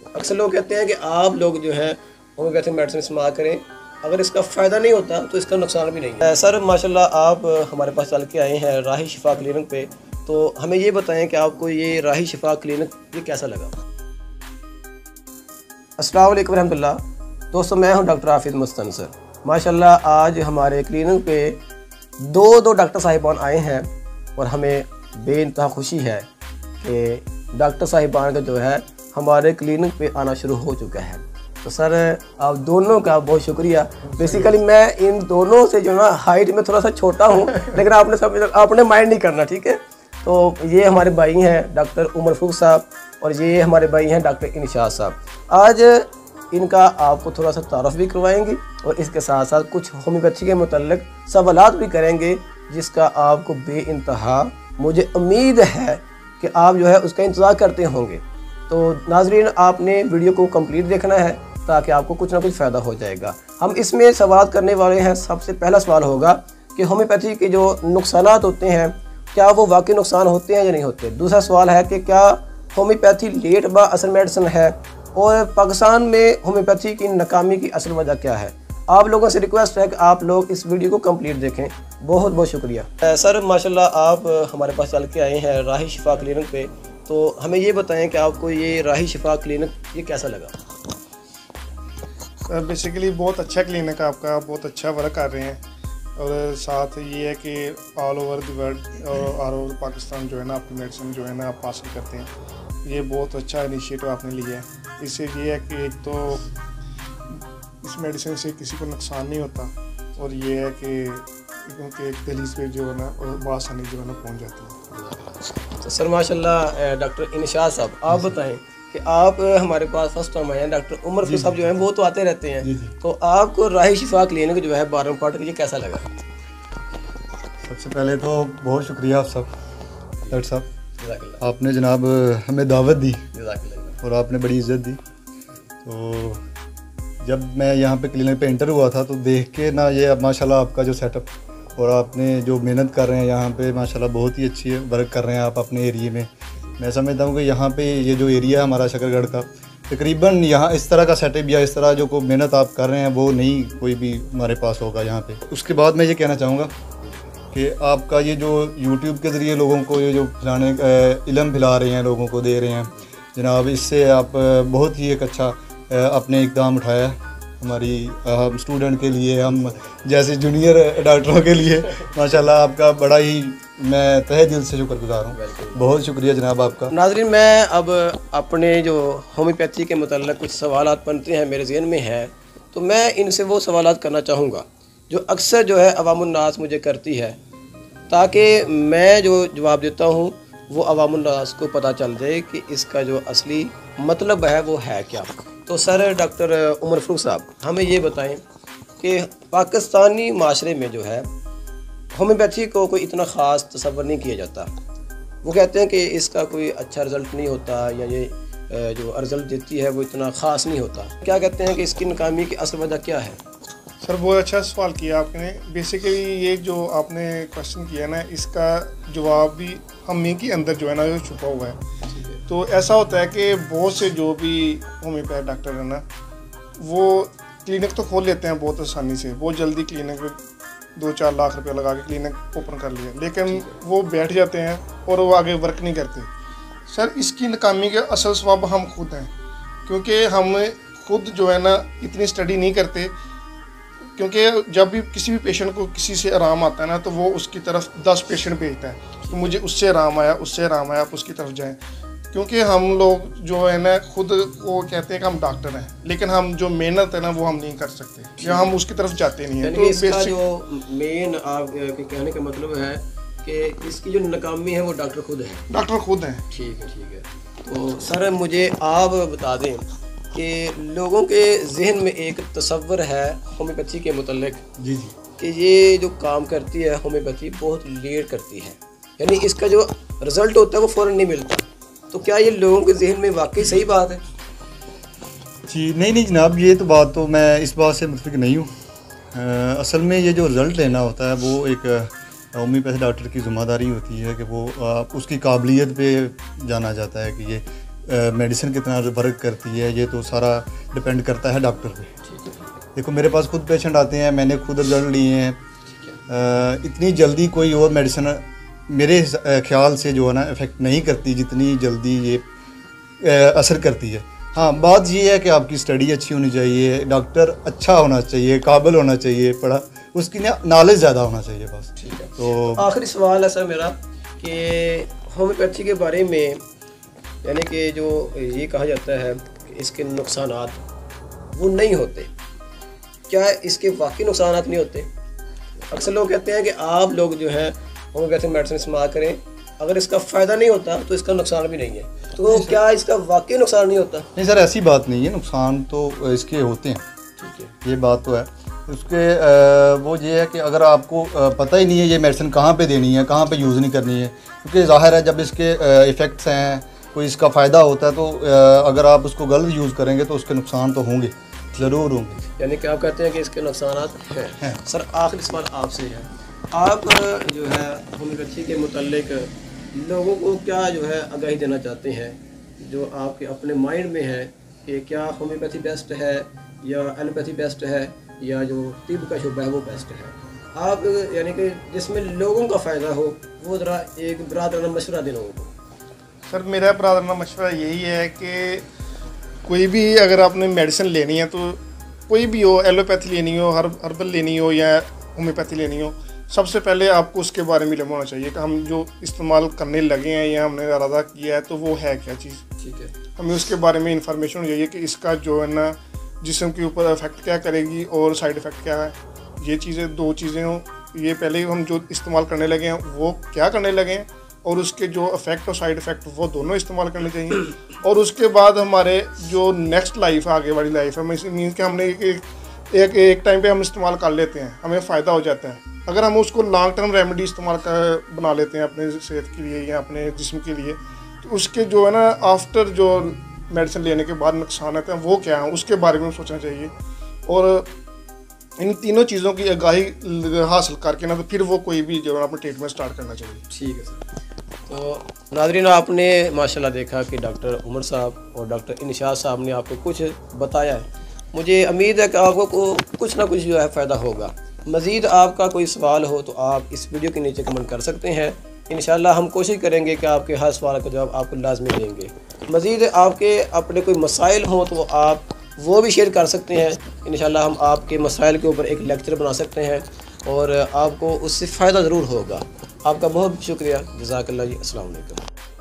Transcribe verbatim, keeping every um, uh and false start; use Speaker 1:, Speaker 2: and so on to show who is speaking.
Speaker 1: अक्सर लोग कहते हैं कि आप लोग जो है होम्योपैथिक मेडिसिन इस्तेमाल करें, अगर इसका फ़ायदा नहीं होता तो इसका नुकसान भी नहीं है। सर माशाल्लाह आप हमारे पास चल के आए हैं राही शिफा क्लिनिक पे, तो हमें ये बताएं कि आपको ये राही शिफा क्लिनिक ये कैसा लगा। अस्सलाम वालेकुम रहमतुल्लाह। दोस्तों मैं हूं डॉक्टर हाफिज़ मुस्तनसर। माशाल्लाह आज हमारे क्लिनिक पे दो दो डॉक्टर साहिबान आए हैं और हमें बेइंतहा खुशी है कि डॉक्टर साहिबान का जो है हमारे क्लिनिक पे आना शुरू हो चुका है। तो सर आप दोनों का बहुत शुक्रिया। बेसिकली मैं इन दोनों से जो ना हाइट में थोड़ा सा छोटा हूँ, लेकिन आपने सब आपने माइंड नहीं करना, ठीक है। तो ये हमारे भाई हैं डॉक्टर उमर फरूक साहब और ये हमारे भाई हैं डॉक्टर इनशाद साहब। आज इनका आपको थोड़ा सा तारफ़ भी करवाएंगे और इसके साथ साथ कुछ होम्योपैथी के मुतल्लिक सवालात भी करेंगे, जिसका आपको बेइंतहा मुझे उम्मीद है कि आप जो है उसका इंतज़ार करते होंगे। तो नाजरीन आपने वीडियो को कंप्लीट देखना है ताकि आपको कुछ ना कुछ फ़ायदा हो जाएगा। हम इसमें सवाल करने वाले हैं। सबसे पहला सवाल होगा कि होम्योपैथी के जो नुकसान होते हैं क्या वो वाकई नुकसान होते हैं या नहीं होते। दूसरा सवाल है कि क्या होम्योपैथी लेट बा असर मेडिसिन है और पाकिस्तान में होम्योपैथी की नाकामी की असल वजह क्या है। आप लोगों से रिक्वेस्ट है कि आप लोग इस वीडियो को कंप्लीट देखें। बहुत बहुत शुक्रिया। सर माशाल्लाह आप हमारे पास चल के आए हैं राही शिफा क्लिनिक पे, तो हमें ये बताएं कि आपको ये राही शिफा क्लिनिक ये कैसा लगा।
Speaker 2: सर बेसिकली बहुत अच्छा क्लिनिक है आपका, बहुत अच्छा वर्क कर रहे हैं और साथ ये है कि ऑल ओवर द वर्ल्ड और ऑल ओवर पाकिस्तान जो है ना आपकी मेडिसिन जो है ना आप हासिल करते हैं। ये बहुत अच्छा इनिशिएटिव आपने लिया है। इससे ये है कि एक तो इस मेडिसिन से किसी को नुकसान नहीं होता और ये है कि क्योंकि एक दहलीज पे जो है ना बासानी जो है ना पहुँच जाती है।
Speaker 1: तो सर माशाल्लाह डॉक्टर इनशाद साहब आप बताएं कि आप हमारे पास फर्स्ट टाइम आए हैं। डॉक्टर उमर फरूक साहब जो हैं वो तो आते रहते हैं, तो आपको राही शिफा क्लिनिक जो है बारम पार्ट ये कैसा लगा।
Speaker 3: सबसे पहले तो बहुत शुक्रिया आप सब डॉक्टर साहब, आपने जनाब हमें दावत दी और आपने बड़ी इज़्ज़त दी। तो जब मैं यहाँ पे क्लिनिक पे एंटर हुआ था तो देख के ना ये माशाल्लाह आपका जो सेटअप और आपने जो मेहनत कर रहे हैं यहाँ पे माशाल्लाह बहुत ही अच्छी है वर्क कर रहे हैं आप अपने एरिए में। मैं समझता हूँ कि यहाँ पे ये जो एरिया है हमारा शकरगढ़ का, तकरीबन यहाँ इस तरह का सेटअप या इस तरह जो को मेहनत आप कर रहे हैं वो नहीं कोई भी हमारे पास होगा यहाँ पे। उसके बाद मैं ये कहना चाहूँगा कि आपका ये जो यूट्यूब के ज़रिए लोगों को ये जो फैलाने इल्म फैला रहे हैं, लोगों को दे रहे हैं जनाब, इससे आप बहुत ही एक अच्छा आपने इक़दाम उठाया हमारी हम स्टूडेंट के लिए, हम जैसे जूनियर डॉक्टरों के लिए। माशाल्लाह आपका बड़ा ही मैं तहे दिल से शुक्रगुजार हूँ। बहुत शुक्रिया जनाब आपका।
Speaker 1: नाज़रीन मैं अब अपने जो होम्योपैथी के मुतल्लिक़ कुछ सवालात बनते हैं मेरे ज़हन में है, तो मैं इनसे वो सवालात करना चाहूँगा जो अक्सर जो है अवामुन्नास मुझे करती है, ताकि मैं जो जवाब देता हूँ वो अवामुन्नास को पता चल जाए कि इसका जो असली मतलब है वो है क्या। तो सर डॉक्टर उमर फरूक साहब हमें ये बताएं कि पाकिस्तानी माशरे में जो है होम्योपैथी को कोई इतना ख़ास तसव्वुर नहीं किया जाता। वो कहते हैं कि इसका कोई अच्छा रिज़ल्ट नहीं होता या ये जो रिज़ल्ट देती है वो इतना ख़ास नहीं होता। क्या कहते हैं कि इसकी नाकामी की असल वजह क्या है।
Speaker 2: सर बहुत अच्छा सवाल किया आपने। बेसिकली ये जो आपने क्वेश्चन किया ना इसका जवाब भी हम ही के अंदर जो है ना जो छुपा हुआ है। तो ऐसा होता है कि बहुत से जो भी होम्योपैथ डॉक्टर है ना वो क्लिनिक तो खोल लेते हैं बहुत आसानी से, बहुत जल्दी क्लिनिक दो चार लाख रुपए लगा के क्लिनिक ओपन कर लिया, लेकिन वो बैठ जाते हैं और वो आगे वर्क नहीं करते। सर इसकी नाकामी के असल सबब हम खुद हैं, क्योंकि हम खुद जो है ना इतनी स्टडी नहीं करते। क्योंकि जब भी किसी भी पेशेंट को किसी से आराम आता है ना तो वो उसकी तरफ दस पेशेंट भेजता है कि मुझे उससे आराम आया उससे आराम आया आप उसकी तरफ जाएं। क्योंकि हम लोग जो है ना खुद वो कहते हैं कि हम डॉक्टर हैं, लेकिन हम जो मेहनत है ना वो हम नहीं कर सकते या हम उसकी तरफ जाते नहीं हैं।
Speaker 1: तो इसका जो मेन आप कहने का मतलब है कि इसकी जो नाकामी है वो डॉक्टर खुद है।
Speaker 2: डॉक्टर खुद हैं।
Speaker 1: ठीक है ठीक है। तो सर मुझे आप बता दें कि लोगों के जहन में एक तसव्वुर है होम्योपैथी के मुतल्लिक
Speaker 3: जी जी
Speaker 1: कि ये जो काम करती है होम्योपैथी बहुत लेट करती है, यानी इसका जो रिज़ल्ट होता है वो फ़ौरन नहीं मिलता। तो क्या ये लोगों के जहन में वाकई सही बात है।
Speaker 3: जी नहीं नहीं जनाब, ये तो बात तो मैं इस बात से मुतफिक नहीं हूँ। असल में ये जो रिज़ल्ट लेना होता है वो एक होम्योपैथी डॉक्टर की ज़िम्मेदारी होती है कि वो आ, उसकी काबिलियत पे जाना जाता है कि ये मेडिसिन कितना वर्क करती है ये तो सारा डिपेंड करता है डॉक्टर पे। देखो मेरे पास खुद पेशेंट आते हैं, मैंने खुद रिजल्ट लिए हैं, आ, इतनी जल्दी कोई और मेडिसिन मेरे ख्याल से जो है ना इफ़ेक्ट नहीं करती जितनी जल्दी ये आ, असर करती है। हाँ, बात ये है कि आपकी स्टडी अच्छी होनी चाहिए, डॉक्टर अच्छा होना चाहिए, काबिल होना चाहिए, पढ़ा उसकी नॉलेज ज़्यादा होना चाहिए बस।
Speaker 1: ठीक है।
Speaker 3: तो
Speaker 1: आखिरी सवाल है सर मेरा कि होम्योपैथी के बारे में यानी कि जो ये कहा जाता है कि इसके नुकसानात वो नहीं होते, क्या इसके वाकई नुकसानात नहीं होते? अक्सर लोग कहते हैं कि आप लोग जो है होम्योपैथिक मेडिसिन इस्तेमाल करें, अगर इसका फ़ायदा नहीं होता तो इसका नुकसान भी नहीं है, तो क्या इसका वाकई नुकसान नहीं होता?
Speaker 3: नहीं सर, ऐसी बात नहीं है, नुकसान तो इसके होते हैं।
Speaker 1: ठीक है, ये
Speaker 3: बात तो है। उसके वो ये है कि अगर आपको पता ही नहीं है ये मेडिसिन कहाँ पे देनी है, कहाँ पे यूज़ नहीं करनी है, क्योंकि ज़ाहिर है जब इसके इफ़ेक्ट्स हैं, कोई इसका फ़ायदा होता है, तो अगर आप उसको गलत यूज़ करेंगे तो उसके नुकसान तो होंगे, ज़रूर होंगे।
Speaker 1: यानी कि आप कहते हैं कि इसके नुकसान हैं है। सर आखिरी सवाल आपसे है, आप जो है होम्योपैथी के मुतालिक लोगों को क्या जो है आगाही देना चाहते हैं, जो आपके अपने माइंड में है कि क्या होम्योपैथी बेस्ट है या एलोपैथी बेस्ट है या जो तिब का शुबा है वो बेस्ट है? आप यानी कि जिसमें लोगों का फ़ायदा हो वो ज़रा एक बरादराना मशवरा दें लोगों को।
Speaker 2: सर मेरा बरादराना मशवरा यही है कि कोई भी अगर आपने मेडिसिन लेनी है तो कोई भी हो, एलोपैथी लेनी हो, हर हर्बल लेनी हो या होम्योपैथी लेनी हो, सबसे पहले आपको उसके बारे में इल्म होना चाहिए कि हम जो इस्तेमाल करने लगे हैं या हमने इरादा किया है तो वो है क्या चीज़। ठीक है, हमें उसके बारे में इंफॉर्मेशन होनी चाहिए कि इसका जो है ना जिस्म के ऊपर इफेक्ट क्या करेगी और साइड इफ़ेक्ट क्या है। ये चीज़ें दो चीज़ें हों, ये पहले हम जो इस्तेमाल करने लगे हैं वो क्या करने लगे हैं और उसके जो इफ़ेक्ट और साइड इफ़ेक्ट वो दोनों इस्तेमाल करने चाहिए। और उसके बाद हमारे जो नेक्स्ट लाइफ है, आगे वाली लाइफ है, मीन्स कि हमने एक एक एक टाइम पे हम इस्तेमाल कर लेते हैं, हमें फ़ायदा हो जाता है। अगर हम उसको लॉन्ग टर्म रेमेडी इस्तेमाल कर बना लेते हैं अपने सेहत के लिए या अपने जिस्म के लिए, तो उसके जो है ना आफ्टर जो मेडिसिन लेने के बाद नुकसान आते हैं वो क्या है उसके बारे में सोचना चाहिए। और इन तीनों चीज़ों की आगाही हासिल करके ना तो फिर वो कोई भी जो है अपना ट्रीटमेंट स्टार्ट करना चाहिए।
Speaker 1: ठीक है सर। तो नाज़रीन, आपने माशाल्लाह देखा कि डॉक्टर उमर साहब और डॉक्टर इनशाद साहब ने आपको कुछ बताया है। मुझे उम्मीद है कि आपको को कुछ ना कुछ जो है फ़ायदा होगा। मज़ीद आपका कोई सवाल हो तो आप इस वीडियो के नीचे कमेंट कर सकते हैं। इंशाल्लाह हम कोशिश करेंगे कि आपके हर सवाल का जवाब आपको लाजमी देंगे। मज़ीद आपके अपने कोई मसाइल हों तो आप वो भी शेयर कर सकते हैं। इंशाल्लाह हम आपके मसाइल के ऊपर एक लेक्चर बना सकते हैं और आपको उससे फ़ायदा ज़रूर होगा। आपका बहुत शुक्रिया। जज़ाकल्लाह जी। अस्सलाम वालेकुम।